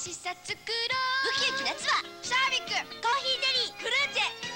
しさ作ろう。ウキウキ夏はシャービックコーヒーゼリーフルーチェ